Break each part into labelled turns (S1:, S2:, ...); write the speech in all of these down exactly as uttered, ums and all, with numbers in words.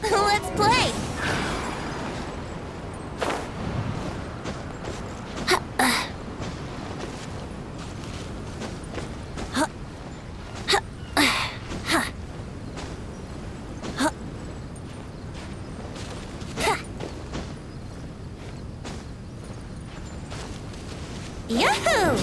S1: Let's play! Yahoo!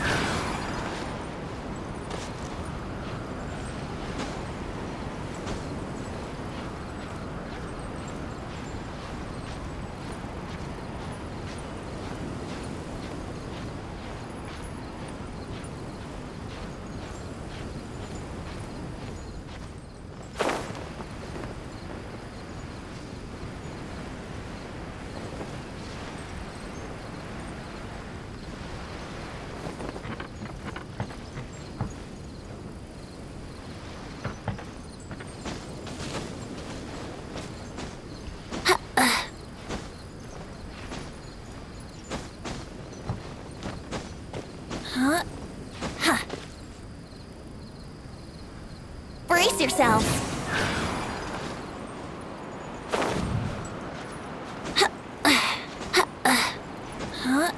S1: Huh? Huh. Brace yourself. Huh? Huh?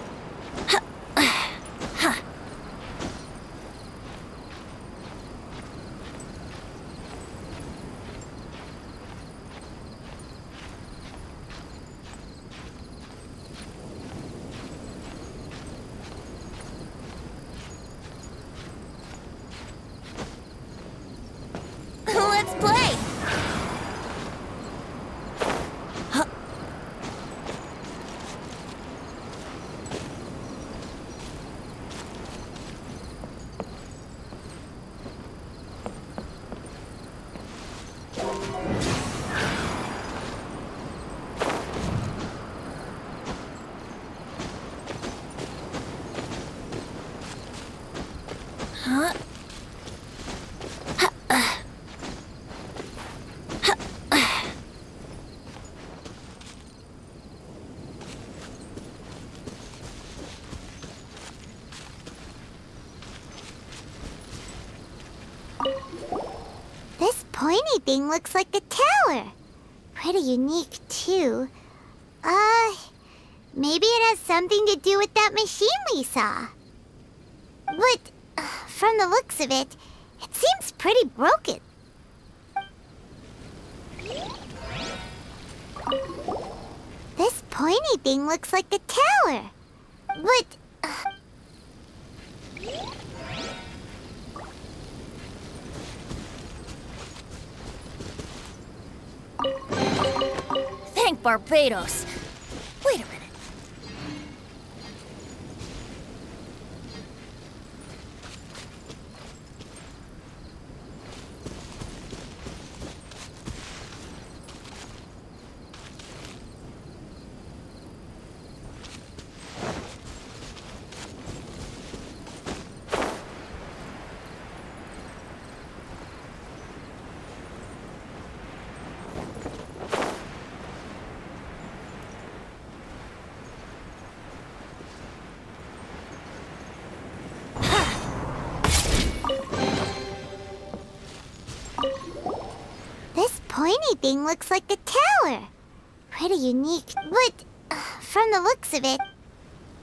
S1: Let's play! Huh. Huh?
S2: This pointy thing looks like a tower. Pretty unique, too. Uh, maybe it has something to do with that machine we saw. But, uh, from the looks of it, it seems pretty broken. This pointy thing looks like a tower. But, uh,
S1: Thank Barbados. Wait a minute.
S2: this pointy thing looks like a tower. Pretty unique, but uh, from the looks of it,